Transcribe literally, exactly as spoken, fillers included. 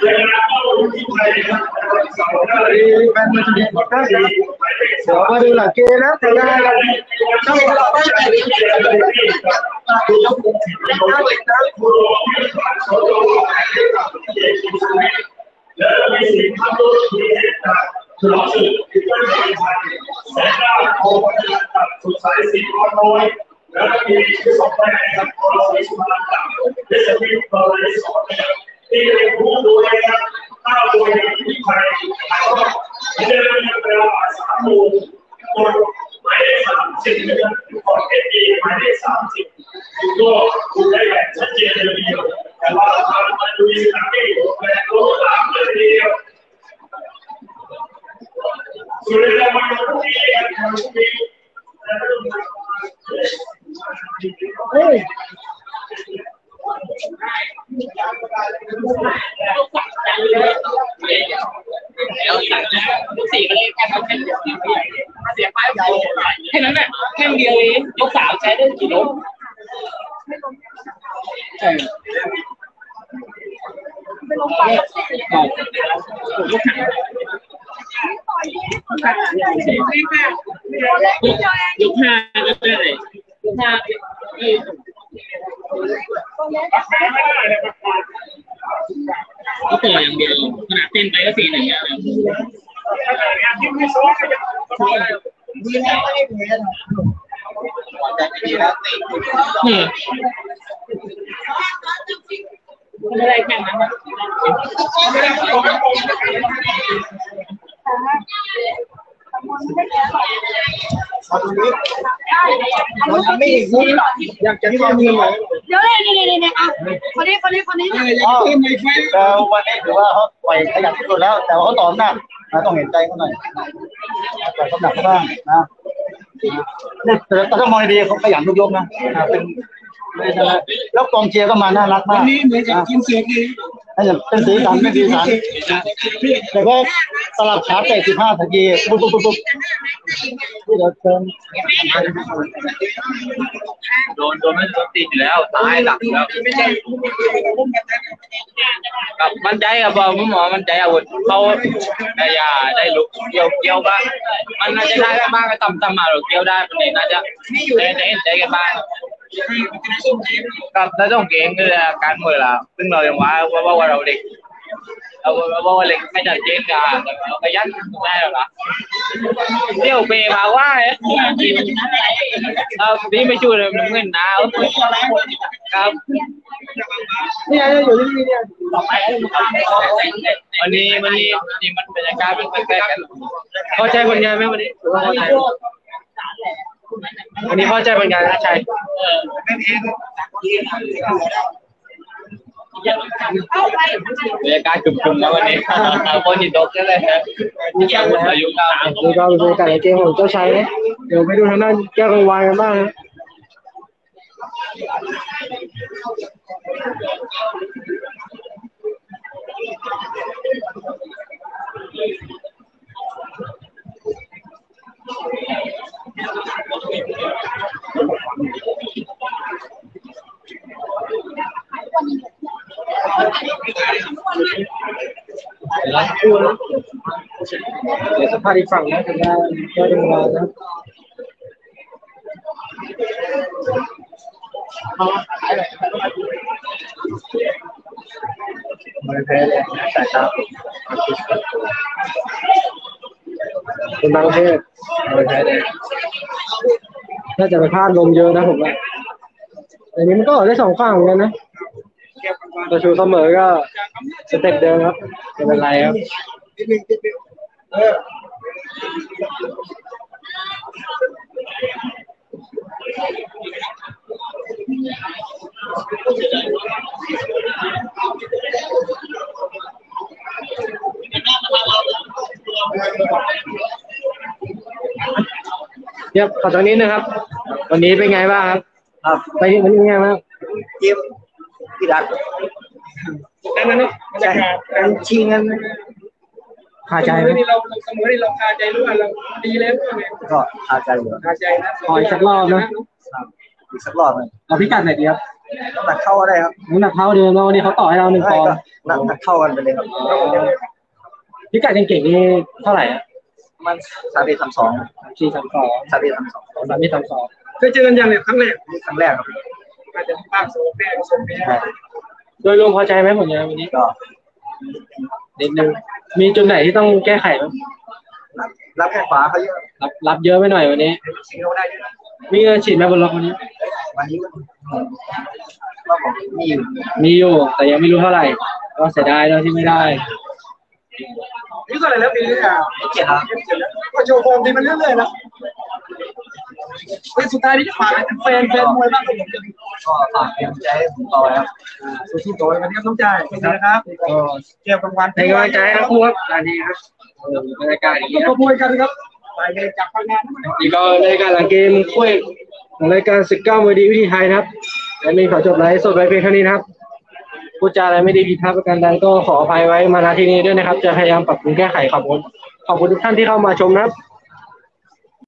มาดูหลักเกณฑ์นะแต่ละต้องมีเราต้องการที่จะเป็นคือต้องคุมถึงได้นะแล้วมีสิ่งที่ต้องมีคือเราสื่อที่ต้องมีแสนดาวโคตัดสุดสายสีน้อยแล้วก็มีสองแม่ครับเราใช้สุนัขต่างๆและจะมีเราใช้สองแม่ที่เป็นผู้ดูแลข้าวโดยที่ไทยก็เดินเวลาสามโมงคนหมายเลขสามสิบนะครับขอเก็บดีหมายเลขสามสิบก็ดูได้แบบชัดเจนเลยทีเดียวแต่ว่าทางมาดูสถานที่แปลงโลกตามเลยทีเดียวส่วนในวันนี้วันนี้เฮ้ยสี่ก็เลยแค่ทำแค่เสียป้ายแค่นั้นแหละแค่เดียวเองยกสามใช้ได้กี่ลูกใช่ไม่ลงไปยกห้าได้เลยยกห้าก็ต่ออย่างเดียวขนาดเต้นไปก็สี่หนึ่งอย่างไม่ได้แค่นั้นมาตรงนี้มันยังไม่อีกนี่อยากจะที่มีไหมเดี๋ยวเลยนี่นี่นี่อ่ะคนนี้คนนี้คนนี้แล้ววันนี้ถือว่าเขาปล่อยขยันที่สุดแล้วแต่ว่าเขาตอบหน้าต้องเห็นใจเขาหน่อยแต่เขาหนักบ้างนะแต่แต่ถ้ามองดีเขาขยันทุกยกนะเป็นแล้วกองเชียร์ก็มาน่ารักมากนี่เหมือนกับทีมเสียงดีเป็นสีสันไม่สีสันแต่ก็สลับขาเตะสิบห้านาทีปุ๊บปุ๊บปุ๊บปุ๊บที่เราเติมโดนโดนไม่โดนติดแล้วตายหลักแล้วไม่ใช่กับมันใจกับบอลหมอมันใจอาวุธเขาได้ยาได้ลุกเกี่ยวเกี่ยวบ้างมันน่าจะได้บ้างก็ต่ำต่ำมาหรือเกี่ยวได้ประเด็นน่าจะได้ได้ได้กันบ้างกับถ้าต้องเก่งคือการมวยล่ะซึ่งเราอย่างว่าว่าว่าเราเด็กเราว่าว่าเด็กไม่จัดเจนกันเราไปยันได้หรอเที่ยวเปย์มาว่าเออพี่ไม่ช่วยเลยมันเงินหนาวครับนี่ไงอยู่ที่นี่เนี่ยวันนี้วันนี้นี่มันบรรยากาศเป็นใกล้กันเข้าใจคนงานไหมวันนี้วันนี้เข้าใจเป็นงานนะชัยบรรยากาศกลุ่มๆแล้ววันนี้คนหินตกกันเลยที่แก่คนอายุเก้าดูเราดูแต่เกมของเจ้าชัยนะเดี๋ยวไปดูทางด้านแก้วกังวานกันบ้างนะแล้วคู่นะเดี๋ยวสัมภาษณ์อีกฝั่งนะทางด้านแก้วกังวานนะไม่แพ้เลยสายตาเป็นบางประเทศไม่แพ้เลยน่าจะไปพลาดลมเยอะนะผมว่าแต่นี้มันก็ได้สองฝั่งเหมือนกันนะตัวชูเสมอก็สเต็ปเดิมครับไม่เป็นไรครับเดี๋ยวขอตรงนี้นะครับวันนี้เป็นไงบ้างครับครับไปวันนี้เป็นไงบ้างเกมที่ดักนั่นนั่นจะการชิงกันคาใจไหมเราเสมอที่เราคาใจรู้ว่าเราดีแล้วก็คาใจอยู่คาใจนะขออีกสักรอบนะอีกสักรอบเลยเอาพิกัดไหนดีครับน้ำหนักเท่าก็ได้ครับน้ำหนักเท่าเดิมแล้ววันนี้เขาต่อให้เราหนึ่งปอนด์น้ำหนักเท่ากันไปเลยครับพิกัดเก่งๆนี่เท่าไหร่อ่ะมันสามปีสามสองสี่สามสองสามปีสามสองสามปีสามสองเคยเจอกันยังเนี่ยครั้งแรกนี่ครั้งแรกครับอาจจะภาคโซนแรกโซนนี้โดยรวมพอใจไหมผลงานวันนี้ก็นิดนึงมีจุดไหนที่ต้องแก้ไขบ้างรับรับแค่ขวาเขาเยอะรับรับเยอะไปหน่อยวันนี้ชิงเราได้ด้วยมีเงินฉีดไหมบนล็อกวันนี้วันนี้ก็ผมมีอยู่มีอยู่แต่ยังไม่รู้เท่าไหร่ก็เสียดายแล้วที่ไม่ได้นี่ก็อะไรแล้วปีนี้อ่ะเกียรติครับก็โชว์ฟอร์มดีมันเรื่อยๆนะเป็นสุดท้ายที่จะฝากแฟนแฟนมวยบ้างครับผมก็ฝากเป็นใจให้ผมต่อครับสู้ๆต่อไปวันนี้ต้องจ่ายนะครับก็เกี่ยวกับวันให้กำลังใจให้ทั้งคู่ครับตอนนี้ครับเออบรรยากาศอย่างต้อนี้งนะขโมยกันครับไปเลยจับพงานนี่ก็รายการหลังเกมคุยของรายการสิบเก้ามวยดีวิธีไทยนะครับและมีขอจบไลฟ์สดไว้เพียงเท่านี้นะครับพูดจาอะไรไม่ดีผิดพลาดประการใดก็ขออภัยไว้มาณที่นี้ด้วยนะครับจะพยายามปรับปรุงแก้ไขขอบคุณขอบคุณทุกท่านที่เข้ามาชมนะครับ